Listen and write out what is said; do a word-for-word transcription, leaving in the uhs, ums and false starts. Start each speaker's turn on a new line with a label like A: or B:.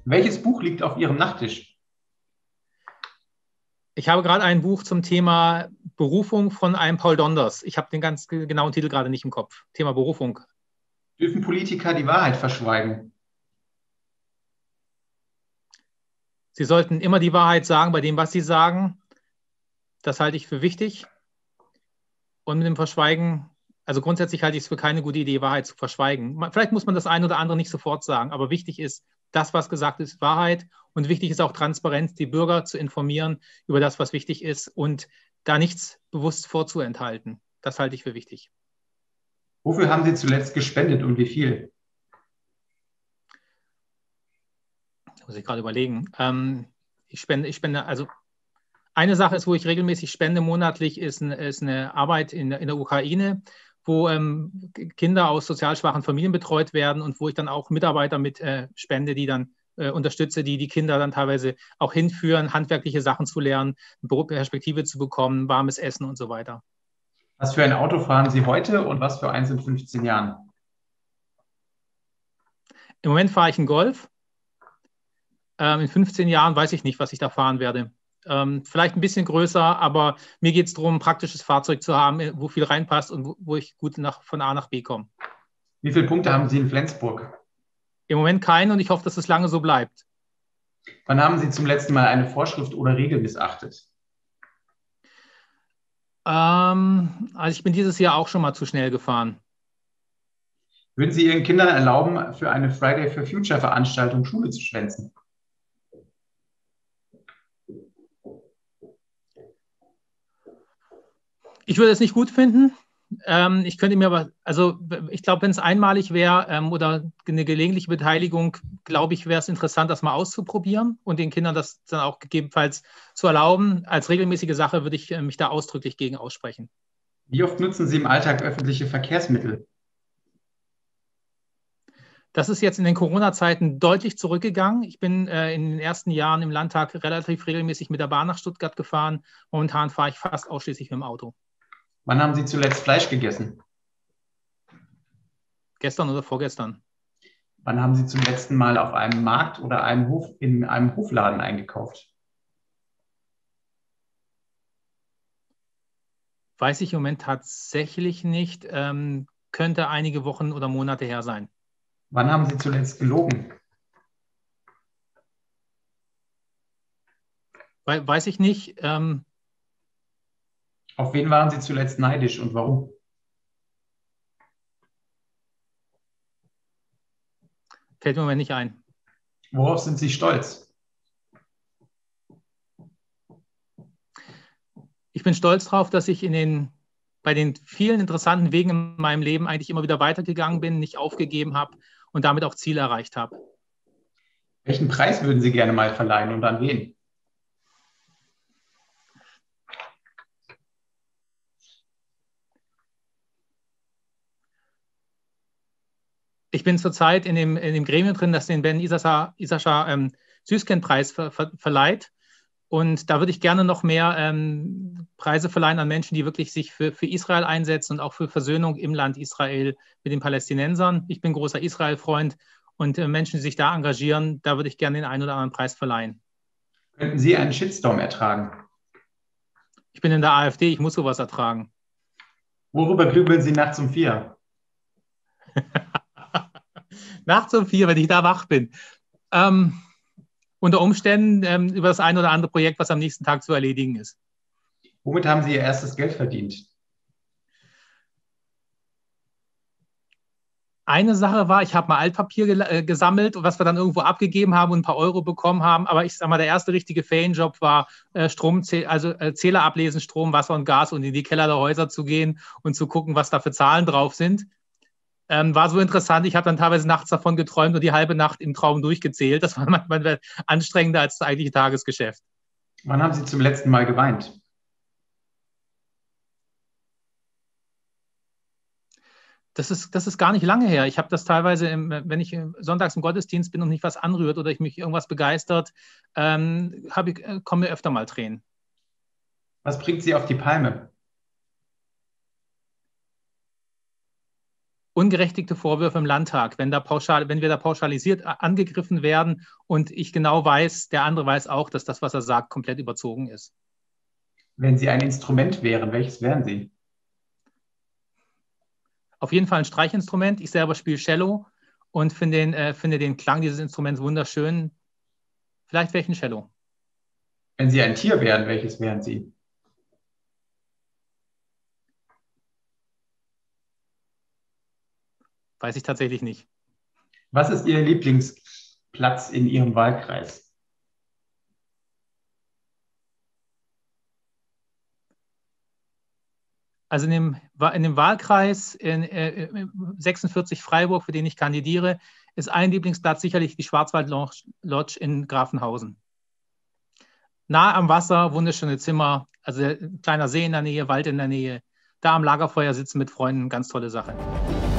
A: Welches Buch liegt auf Ihrem Nachttisch?
B: Ich habe gerade ein Buch zum Thema Berufung von einem Paul Donders. Ich habe den ganz genauen Titel gerade nicht im Kopf. Thema Berufung.
A: Dürfen Politiker die Wahrheit verschweigen?
B: Sie sollten immer die Wahrheit sagen bei dem, was sie sagen. Das halte ich für wichtig. Und mit dem Verschweigen, also grundsätzlich halte ich es für keine gute Idee, Wahrheit zu verschweigen. Vielleicht muss man das eine oder andere nicht sofort sagen, aber wichtig ist, das, was gesagt ist, Wahrheit. Und wichtig ist auch Transparenz, die Bürger zu informieren über das, was wichtig ist und da nichts bewusst vorzuenthalten. Das halte ich für wichtig.
A: Wofür haben Sie zuletzt gespendet und wie viel?
B: Muss ich gerade überlegen. Ähm, ich spende, ich spende, also eine Sache ist, wo ich regelmäßig spende monatlich, ist, ein, ist eine Arbeit in, in der Ukraine, wo ähm, Kinder aus sozial schwachen Familien betreut werden und wo ich dann auch Mitarbeiter mit äh, spende, die dann äh, unterstütze, die die Kinder dann teilweise auch hinführen, handwerkliche Sachen zu lernen, eine Perspektive zu bekommen, warmes Essen und so weiter.
A: Was für ein Auto fahren Sie heute und was für eins in fünfzehn Jahren?
B: Im Moment fahre ich einen Golf. Ähm, in fünfzehn Jahren weiß ich nicht, was ich da fahren werde. Ähm, vielleicht ein bisschen größer, aber mir geht es darum, ein praktisches Fahrzeug zu haben, wo viel reinpasst und wo, wo ich gut nach, von A nach B komme.
A: Wie viele Punkte haben Sie in Flensburg?
B: Im Moment keinen und ich hoffe, dass es lange so bleibt.
A: Wann haben Sie zum letzten Mal eine Vorschrift oder Regel missachtet?
B: Ähm, also ich bin dieses Jahr auch schon mal zu schnell gefahren.
A: Würden Sie Ihren Kindern erlauben, für eine Friday for Future Veranstaltung Schule zu schwänzen?
B: Ich würde es nicht gut finden. Ähm, ich könnte mir aber, also ich glaube, wenn es einmalig wäre ähm, oder eine gelegentliche Beteiligung, glaube ich, wäre es interessant, das mal auszuprobieren und den Kindern das dann auch gegebenenfalls zu erlauben. Als regelmäßige Sache würde ich äh, mich da ausdrücklich gegen aussprechen.
A: Wie oft nutzen Sie im Alltag öffentliche Verkehrsmittel?
B: Das ist jetzt in den Corona-Zeiten deutlich zurückgegangen. Ich bin äh, in den ersten Jahren im Landtag relativ regelmäßig mit der Bahn nach Stuttgart gefahren. Momentan fahre ich fast ausschließlich mit dem Auto.
A: Wann haben Sie zuletzt Fleisch gegessen?
B: Gestern oder vorgestern.
A: Wann haben Sie zum letzten Mal auf einem Markt oder einem Hof, in einem Hofladen eingekauft?
B: Weiß ich im Moment tatsächlich nicht. Ähm, könnte einige Wochen oder Monate her sein.
A: Wann haben Sie zuletzt gelogen?
B: We weiß ich nicht. Ähm,
A: Auf wen waren Sie zuletzt neidisch und warum?
B: fällt mir im Moment nicht ein.
A: Worauf sind Sie stolz?
B: Ich bin stolz darauf, dass ich in den, bei den vielen interessanten Wegen in meinem Leben eigentlich immer wieder weitergegangen bin, nicht aufgegeben habe und damit auch Ziele erreicht habe.
A: Welchen Preis würden Sie gerne mal verleihen und an wen?
B: Ich bin zurzeit in dem, in dem Gremium drin, das den Ben Isaschar ähm, Süßkind-Preis ver, ver, verleiht. Und da würde ich gerne noch mehr ähm, Preise verleihen an Menschen, die wirklich sich für, für Israel einsetzen und auch für Versöhnung im Land Israel mit den Palästinensern. Ich bin großer Israel-Freund und äh, Menschen, die sich da engagieren, da würde ich gerne den einen oder anderen Preis verleihen.
A: Könnten Sie einen Shitstorm ertragen?
B: Ich bin in der AfD, ich muss sowas ertragen.
A: Worüber grübeln Sie nachts um vier?
B: Nachts um vier, wenn ich da wach bin. Ähm, unter Umständen ähm, über das ein oder andere Projekt, was am nächsten Tag zu erledigen ist.
A: Womit haben Sie Ihr erstes Geld verdient?
B: Eine Sache war, ich habe mal Altpapier ge äh, gesammelt, was wir dann irgendwo abgegeben haben und ein paar Euro bekommen haben. Aber ich sage mal, der erste richtige Ferienjob war äh, Strom, also äh, Zähler ablesen, Strom, Wasser und Gas und in die Keller der Häuser zu gehen und zu gucken, was da für Zahlen drauf sind. Ähm, war so interessant. Ich habe dann teilweise nachts davon geträumt und die halbe Nacht im Traum durchgezählt. Das war manchmal anstrengender als das eigentliche Tagesgeschäft.
A: Wann haben Sie zum letzten Mal geweint?
B: Das ist, das ist gar nicht lange her. Ich habe das teilweise, im, wenn ich sonntags im Gottesdienst bin und mich was anrührt oder ich mich irgendwas begeistert, ähm, ich, kommen mir öfter mal Tränen.
A: Was bringt Sie auf die Palme?
B: ungerechtigte Vorwürfe im Landtag, wenn, da pauschal, wenn wir da pauschalisiert angegriffen werden und ich genau weiß, der andere weiß auch, dass das, was er sagt, komplett überzogen ist.
A: Wenn Sie ein Instrument wären, welches wären Sie?
B: Auf jeden Fall ein Streichinstrument. Ich selber spiele Cello und finde den, äh, finde den Klang dieses Instruments wunderschön. Vielleicht wäre ich ein Cello.
A: Wenn Sie ein Tier wären, welches wären Sie?
B: Weiß ich tatsächlich nicht.
A: Was ist Ihr Lieblingsplatz in Ihrem Wahlkreis?
B: Also in dem, in dem Wahlkreis in, äh, sechsundvierzig Freiburg, für den ich kandidiere, ist ein Lieblingsplatz sicherlich die Schwarzwald-Lodge in Grafenhausen. Nah am Wasser, wunderschöne Zimmer, also ein kleiner See in der Nähe, Wald in der Nähe. Da am Lagerfeuer sitzen mit Freunden, ganz tolle Sache.